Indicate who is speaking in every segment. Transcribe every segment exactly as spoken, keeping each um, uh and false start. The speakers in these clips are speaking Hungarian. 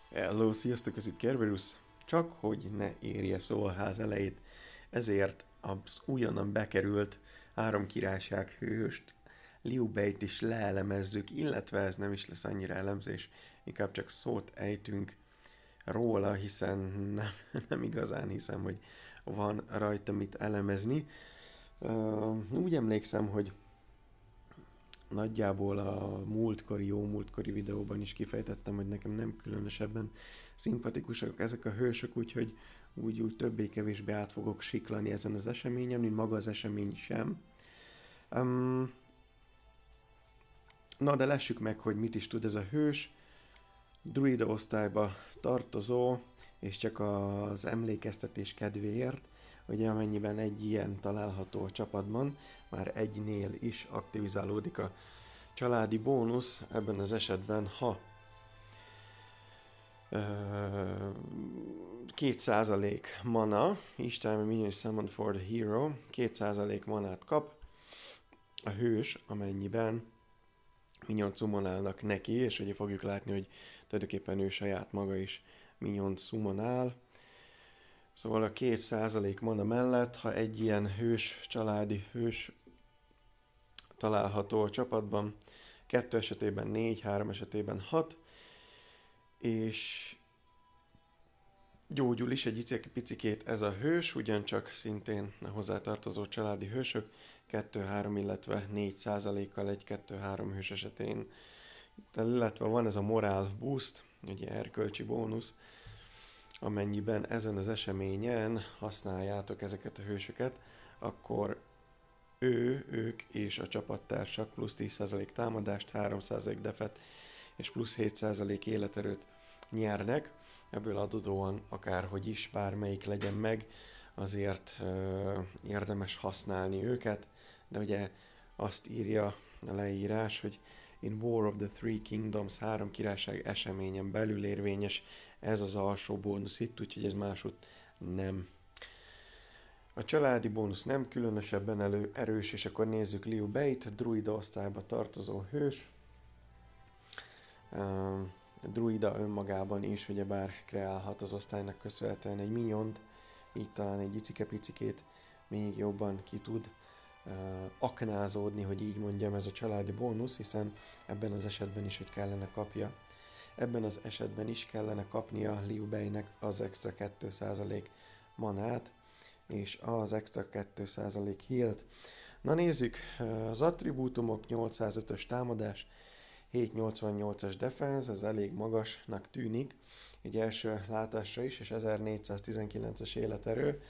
Speaker 1: Hello, sziasztok, ez itt Kerberus. Csak hogy ne érje szó a ház elejét, ezért az újonnan bekerült három királyság hőst, Liu Bei-t is leelemezzük, illetve ez nem is lesz annyira elemzés, inkább csak szót ejtünk róla, hiszen nem, nem igazán hiszem, hogy van rajta mit elemezni. Uh, úgy emlékszem, hogy nagyjából a múltkori, jó múltkori videóban is kifejtettem, hogy nekem nem különösebben szimpatikusak ezek a hősök, úgyhogy úgy, úgy többé-kevésbé át fogok siklani ezen az eseményen, mint maga az esemény sem. Um, na de lássuk meg, hogy mit is tud ez a hős. Druida osztályba tartozó, és csak az emlékeztetés kedvéért, hogy amennyiben egy ilyen található a csapatban, már egynél is aktivizálódik a családi bónusz, ebben az esetben, ha két százalék mana, each time a minion is summoned for the hero, két százalék manát kap a hős, amennyiben minion summonálnak neki, és ugye fogjuk látni, hogy tulajdonképpen ő saját maga is minion summonál. Szóval a két százalék mana mellett, ha egy ilyen hős, családi hős található a csapatban, kettő esetében négy, három esetében hat, és gyógyul is egy picikét ez a hős, ugyancsak szintén a hozzátartozó családi hősök, kettő-három, illetve négy százalékkal egy kettő-három hős esetén, illetve van ez a morál boost, ugye erkölcsi bónusz, amennyiben ezen az eseményen használjátok ezeket a hősöket, akkor ő, ők és a csapattársak plusz tíz százalék támadást, három százalék defet és plusz hét százalék életerőt nyernek. Ebből adódóan akárhogy is, bármelyik legyen meg, azért ö, érdemes használni őket, de ugye azt írja a leírás, hogy in War of the Three Kingdoms, három királyság eseményen belül érvényes ez az alsó bónusz itt, úgyhogy ez máshogy nem. A családi bónusz nem különösebben elő, erős, és akkor nézzük Liu Bei-t, druida osztályba tartozó hős. Uh, druida önmagában is ugyebár kreálhat az osztálynak köszönhetően egy miniont, így talán egy icike-picikét még jobban ki tud uh, aknázódni, hogy így mondjam, ez a családi bónusz, hiszen ebben az esetben is, hogy kellene kapja. Ebben az esetben is kellene kapnia Liu Bei-nek az extra két százalék manát, és az extra két százalék healt. Na nézzük, az attribútumok nyolcszázötös támadás, hétszáznyolcvannyolcas defense, ez elég magasnak tűnik, egy első látásra is, és ezernégyszáztizenkilences életerő.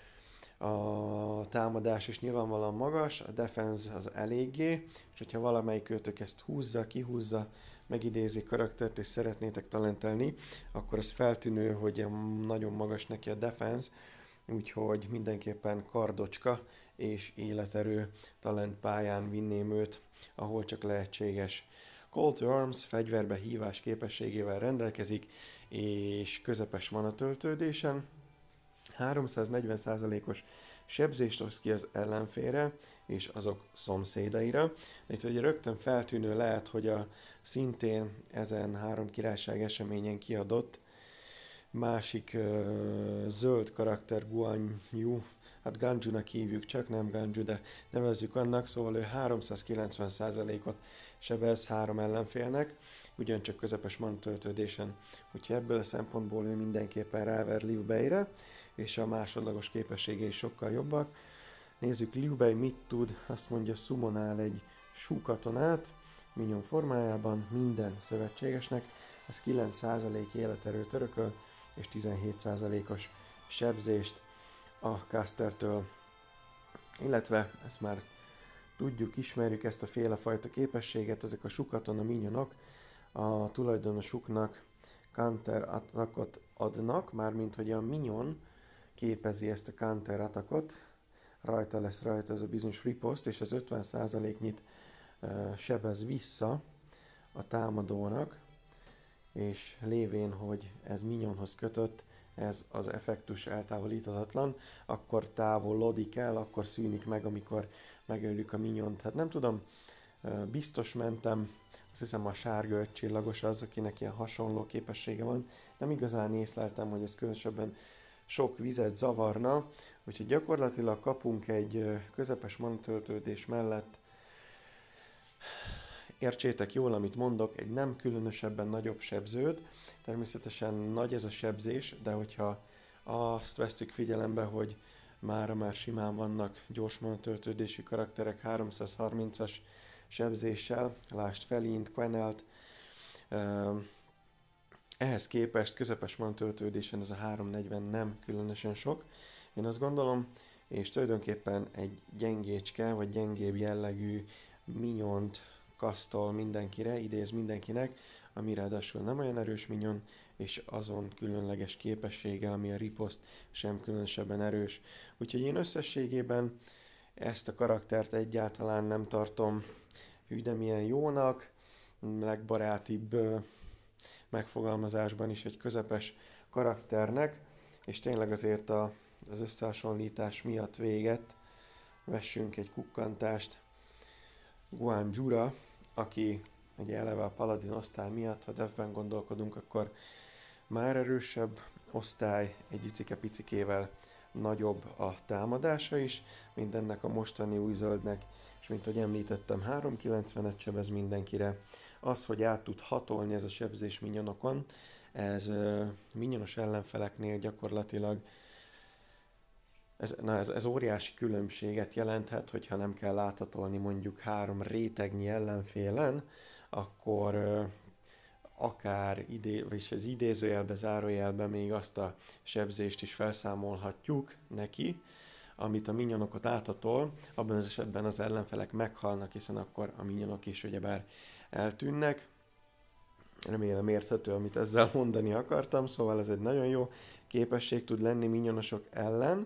Speaker 1: A támadás is nyilvánvalóan magas, a defense az eléggé, és hogyha valamelyik őtök ezt húzza, kihúzza, megidézi karaktert és szeretnétek talentelni, akkor az feltűnő, hogy nagyon magas neki a defense, úgyhogy mindenképpen kardocska és életerő talentpályán vinném őt, ahol csak lehetséges. Call to Arms fegyverbe hívás képességével rendelkezik, és közepes manatöltődésen. háromszáznegyven százalékos sebzést osz ki az ellenfélre és azok szomszédaira. Itt ugye rögtön feltűnő lehet, hogy a szintén ezen három királyság eseményen kiadott másik uh, zöld karakter Guan Yu, hát Ganju-nak hívjuk csak, nem Ganju, de nevezzük annak, szóval ő háromszázkilencven százalékot sebez három ellenfélnek, ugyancsak közepes manatöltődésen, úgyhogy ebből a szempontból ő mindenképpen ráver Liu Bei-re, és a másodlagos képességei sokkal jobbak. Nézzük, Liu Bei mit tud, azt mondja, summonál egy Shu katonát, minion formájában minden szövetségesnek, ez kilenc százalék életerőt örököl, és tizenhét százalékos sebzést a castertől, illetve ezt már tudjuk, ismerjük ezt a félefajta képességet, ezek a Shu katona minionok a tulajdonosuknak counter attackot adnak, mármint hogy a minion képezi ezt a counter attackot, rajta lesz rajta ez a bizonyos ripost, és az ötven százaléknyit uh, sebez vissza a támadónak, és lévén, hogy ez minionhoz kötött, ez az effektus eltávolíthatatlan, akkor távolodik el, akkor szűnik meg, amikor megöljük a miniont. Hát nem tudom, biztos mentem, azt hiszem a sárga öt csillagos az, akinek ilyen hasonló képessége van. Nem igazán észleltem, hogy ez különösebben sok vizet zavarna, úgyhogy gyakorlatilag kapunk egy közepes manatöltődés mellett, értsétek jól, amit mondok, egy nem különösebben nagyobb sebzőt. Természetesen nagy ez a sebzés, de hogyha azt vesztük figyelembe, hogy mára már simán vannak gyors manatöltődésű karakterek háromszázharmincas sebzéssel, lásd Felint, Quenelt. Ehhez képest közepes manatöltődésen ez a háromszáznegyven nem különösen sok, én azt gondolom, és tulajdonképpen egy gyengécske, vagy gyengébb jellegű minyont kasztol mindenkire, idéz mindenkinek, ami ráadásul nem olyan erős minyon, és azon különleges képessége, ami a riposzt sem különösebben erős. Úgyhogy én összességében ezt a karaktert egyáltalán nem tartom hű, de milyen jónak, legbarátibb megfogalmazásban is egy közepes karakternek, és tényleg azért a, az összehasonlítás miatt véget vessünk egy kukkantást Guan Jura, aki ugye eleve a Paladin osztály miatt, ha devben gondolkodunk, akkor már erősebb osztály, egy icike-picikével nagyobb a támadása is, mint ennek a mostani új zöldnek, és mint ahogy említettem, háromszázkilencvenet sebez mindenkire. Az, hogy át tud hatolni ez a sebzés minyonokon, ez uh, minyonos ellenfeleknél gyakorlatilag ez, na ez, ez óriási különbséget jelenthet, hogyha nem kell áthatolni mondjuk három rétegnyi ellenfélen, akkor uh, akár idé, vagy az idézőjelbe, zárójelbe még azt a sebzést is felszámolhatjuk neki, amit a minyonokat áthatol, abban az esetben az ellenfelek meghalnak, hiszen akkor a minyonok is ugyebár eltűnnek. Remélem érthető, amit ezzel mondani akartam, szóval ez egy nagyon jó képesség tud lenni minyonosok ellen.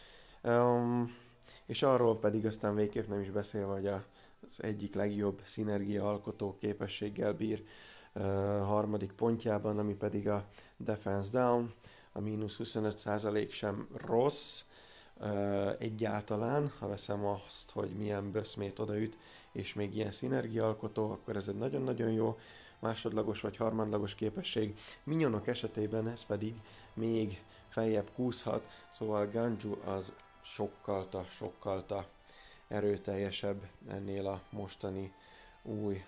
Speaker 1: Um, és arról pedig aztán végképp nem is beszélve, hogy az egyik legjobb szinergia alkotó képességgel bír uh, harmadik pontjában, ami pedig a Defense Down, a mínusz huszonöt százalék sem rossz uh, egyáltalán, ha veszem azt, hogy milyen böszmét odaüt, és még ilyen szinergiaalkotó, akkor ez egy nagyon-nagyon jó másodlagos vagy harmadlagos képesség. Minyonok esetében ez pedig még feljebb kúszhat, szóval Ganju az sokkalta, sokkalta erőteljesebb ennél a mostani új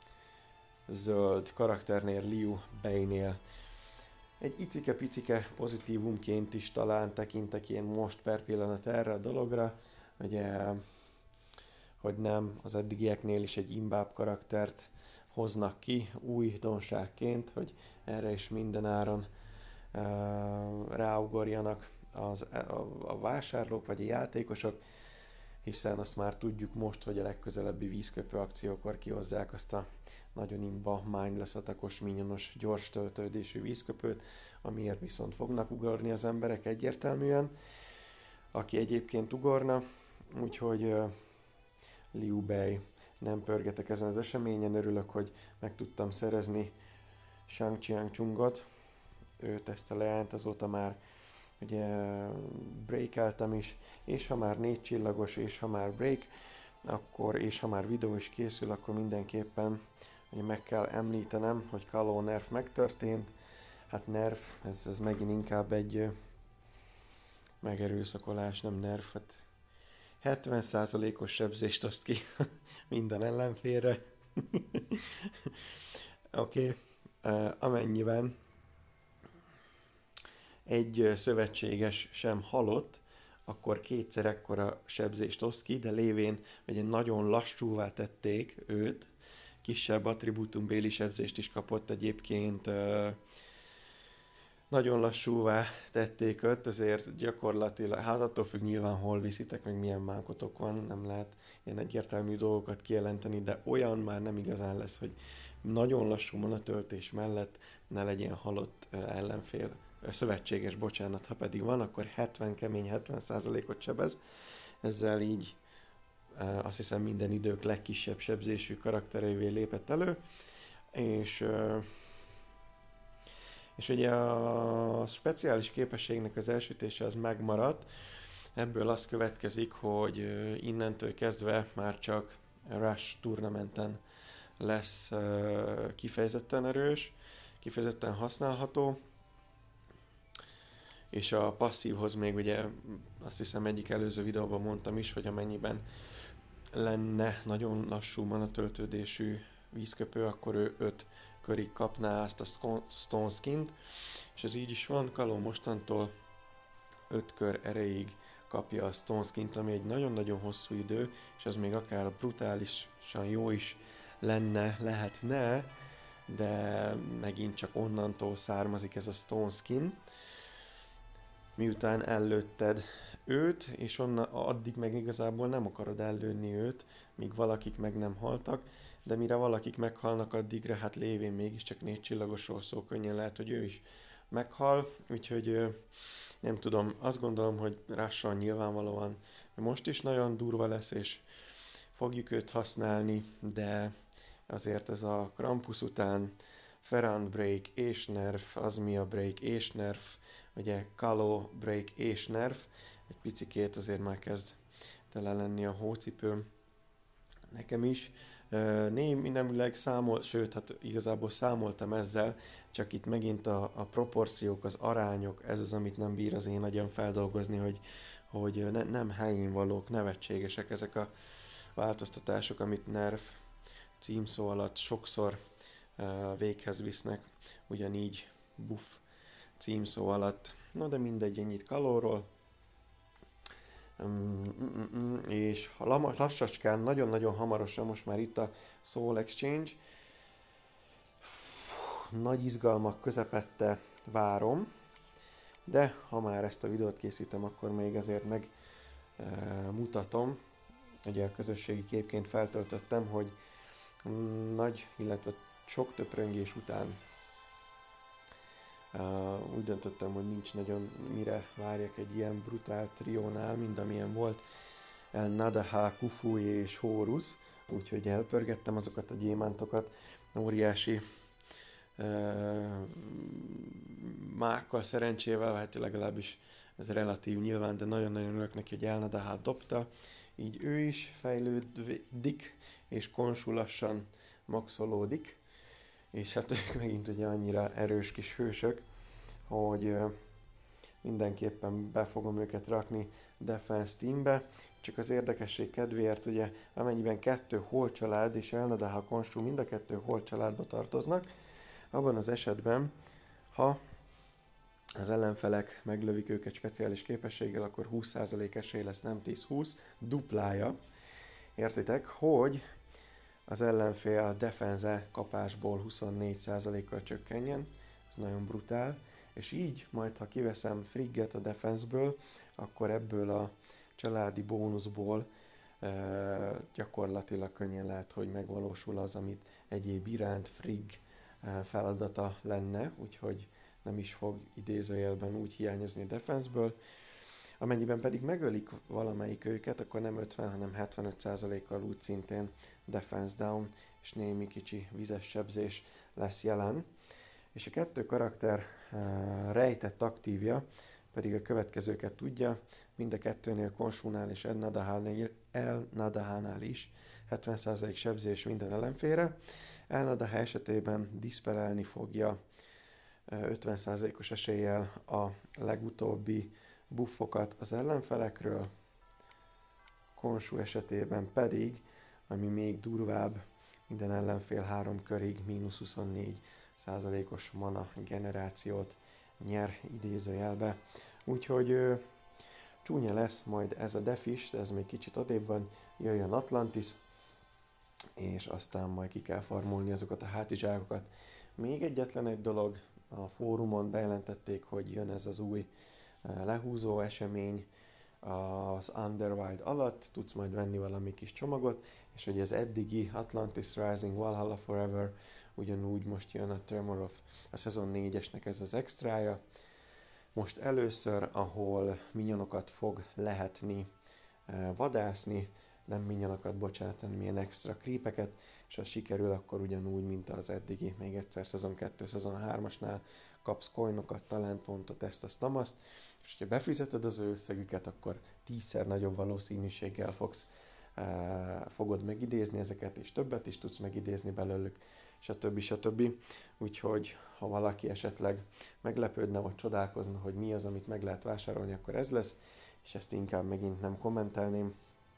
Speaker 1: zöld karakternél, Liu Bei-nél. Egy icike-picike pozitívumként is talán tekintek én most per pillanat erre a dologra, ugye, hogy nem az eddigieknél is egy imbább karaktert hoznak ki újdonságként, hogy erre is mindenáron uh, ráugorjanak az, a, a vásárlók vagy a játékosok, hiszen azt már tudjuk most, hogy a legközelebbi vízköpő akciókor kihozzák azt a nagyon imba mindless atakos, minyonos, gyors töltődésű vízköpőt, amiért viszont fognak ugorni az emberek egyértelműen, aki egyébként ugorna, úgyhogy uh, Liu Bei, nem pörgetek ezen az eseményen, örülök, hogy meg tudtam szerezni Shang Chiang-chungot, őt ezt a leányt, azóta már ugye breakeltem is, és ha már négy csillagos, és ha már break, akkor, és ha már videó is készül, akkor mindenképpen ugye meg kell említenem, hogy Kaló nerf megtörtént. Hát nerf, ez, ez megint inkább egy megerőszakolás, nem nerf, hát hetven százalékos sebzést oszt ki minden ellenfélre. Oké, okay. uh, amennyiben egy szövetséges sem halott, akkor kétszer ekkora sebzést oszt ki, de lévén, hogy nagyon lassúvá tették őt, kisebb attribútumbéli sebzést is kapott egyébként, uh, nagyon lassúvá tették őt, ezért gyakorlatilag, hát attól függ nyilván hol viszitek, meg milyen mákotok van, nem lehet ilyen egyértelmű dolgokat kijelenteni, de olyan már nem igazán lesz, hogy nagyon lassú manatöltés mellett ne legyen halott ellenfél, szövetséges, bocsánat, ha pedig van, akkor hetven kemény hetven százalékot sebez, ezzel így azt hiszem minden idők legkisebb sebzésű karakterévé lépett elő, és És ugye a speciális képességnek az elsütése az megmaradt, ebből az következik, hogy innentől kezdve már csak Rush Tournamenten lesz uh, kifejezetten erős, kifejezetten használható, és a passzívhoz még ugye azt hiszem egyik előző videóban mondtam is, hogy amennyiben lenne nagyon lassú manatöltődésű vízköpő, akkor ő öt körig kapná azt a Stone Skint, és ez így is van, Kaló mostantól öt kör erejéig kapja a Stone Skint, ami egy nagyon-nagyon hosszú idő, és az még akár brutálisan jó is lenne, lehetne, de megint csak onnantól származik ez a Stone Skin, miután ellőtted őt, és onnan, addig meg igazából nem akarod ellőni őt, míg valakik meg nem haltak, de mire valakik meghalnak, addigra hát lévén mégiscsak négy csillagosról szó, könnyen lehet, hogy ő is meghal, úgyhogy nem tudom, azt gondolom, hogy Rush-on nyilvánvalóan most is nagyon durva lesz, és fogjuk őt használni, de azért ez a Krampus után Ferran Break és Nerf, Azmia Break és Nerf, ugye Kaló Break és Nerf, egy picikét azért már kezd tele lenni a hócipőm nekem is. Némileg számol, sőt, hát igazából számoltam ezzel, csak itt megint a, a proporciók, az arányok, ez az, amit nem bír az én agyam feldolgozni, hogy, hogy ne, nem helyén valók, nevetségesek ezek a változtatások, amit Nerf címszó alatt sokszor uh, véghez visznek, ugyanígy buff címszó alatt. No, de mindegy, ennyit Kalóról. Um, mm, mm, és lassacskán, nagyon-nagyon hamarosan, most már itt a Soul Exchange. Nagy izgalmak közepette várom, de ha már ezt a videót készítem, akkor még azért megmutatom. E, ugye a közösségi képként feltöltöttem, hogy nagy, illetve sok töpröngés után Uh, úgy döntöttem, hogy nincs nagyon mire várjak egy ilyen brutál triónál, mint amilyen volt El Nadaha, Kufui és Horus, úgyhogy elpörgettem azokat a gyémántokat, óriási uh, mákkal, szerencsével, hát legalábbis ez relatív nyilván, de nagyon-nagyon örülök neki, hogy El Nadahát dobta, így ő is fejlődik, és Khonshu lassan maxolódik, és hát ők megint ugye annyira erős kis hősök, hogy mindenképpen be fogom őket rakni Defense Teambe, csak az érdekesség kedvéért ugye amennyiben kettő Hol család és El Nadaha Khonshu mind a kettő Hol családba tartoznak, abban az esetben, ha az ellenfelek meglövik őket speciális képességgel, akkor húsz százalék esély lesz, nem tíz-húsz, duplája. Értitek, hogy az ellenfél defense kapásból huszonnégy százalékkal csökkenjen, ez nagyon brutál, és így majd ha kiveszem Frigget a defenseből, akkor ebből a családi bónuszból e, gyakorlatilag könnyen lehet, hogy megvalósul az, amit egyéb iránt Frigg e, feladata lenne, úgyhogy nem is fog idézőjelben úgy hiányozni a defenseből. Amennyiben pedig megölik valamelyik őket, akkor nem ötven, hanem hetvenöt százalékkal úgy szintén defense down, és némi kicsi vizes sebzés lesz jelen. És a kettő karakter uh, rejtett aktívja pedig a következőket tudja, mind a kettőnél, Khonshunál és El Nadahánál is hetven százalék sebzés minden ellenfélre. El Nadaha esetében diszpelelni fogja uh, ötven százalékos eséllyel a legutóbbi buffokat az ellenfelekről, Khonshu esetében pedig, ami még durvább, minden ellenfél három körig mínusz huszonnégy százalékos mana generációt nyer idézőjelbe. Úgyhogy ö, csúnya lesz majd ez a def is, de ez még kicsit odébb van, jöjjön Atlantis, és aztán majd ki kell farmolni azokat a hátizsákokat. Még egyetlen egy dolog, a fórumon bejelentették, hogy jön ez az új lehúzó esemény az Underwild alatt, tudsz majd venni valami kis csomagot, és hogy az eddigi Atlantis Rising Valhalla Forever ugyanúgy most jön a Tremor of a szezon négyesnek ez az extrája. Most először, ahol minyonokat fog lehetni vadászni, nem minyonokat, bocsánat, hanem ilyen extra creepeket, és ha sikerül, akkor ugyanúgy, mint az eddigi, még egyszer szezon kettő, szezon hármasnál kapsz coinokat, talentpontot, ezt, azt, azt, és ha befizeted az ő összegüket, akkor tízszer nagyobb valószínűséggel fogsz fogod megidézni ezeket, és többet is tudsz megidézni belőlük, stb. stb. Úgyhogy ha valaki esetleg meglepődne, vagy csodálkozna, hogy mi az, amit meg lehet vásárolni, akkor ez lesz, és ezt inkább megint nem kommentelném.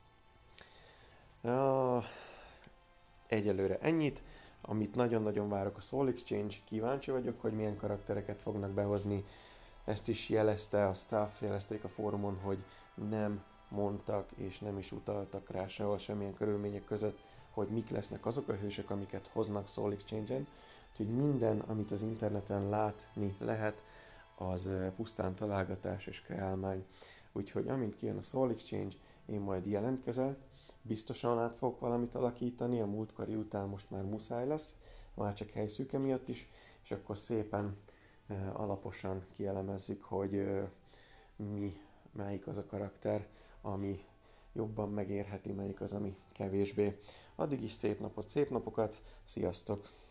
Speaker 1: Ja, egyelőre ennyit, amit nagyon-nagyon várok a Soul Exchange, kíváncsi vagyok, hogy milyen karaktereket fognak behozni. Ezt is jelezte a staff, jelezték a fórumon, hogy nem mondtak és nem is utaltak rá sehol semmilyen körülmények között, hogy mik lesznek azok a hősök, amiket hoznak Soul Exchange-en. Úgyhogy minden, amit az interneten látni lehet, az pusztán találgatás és kreálmány. Úgyhogy amint kijön a Soul Exchange, én majd jelentkezel, biztosan át fogok valamit alakítani, a múltkori után most már muszáj lesz, már csak helyszűke miatt is, és akkor szépen e, alaposan kielemezzük, hogy e, mi, melyik az a karakter, ami jobban megérheti, melyik az, ami kevésbé. Addig is szép napot, szép napokat, sziasztok!